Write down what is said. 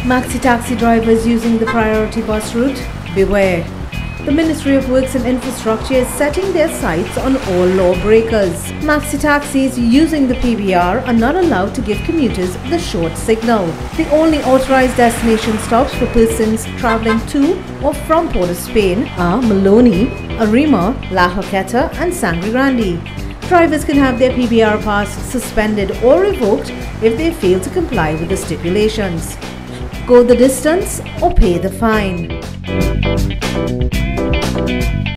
Maxi taxi drivers using the priority bus route? Beware. The Ministry of Works and Infrastructure is setting their sights on all lawbreakers. Maxi taxis using the PBR are not allowed to give commuters the short signal. The only authorized destination stops for persons travelling to or from Port of Spain are Maloney, Arima, La Joqueta and Sangre Grande. Drivers can have their PBR pass suspended or revoked if they fail to comply with the stipulations. Go the distance or pay the fine.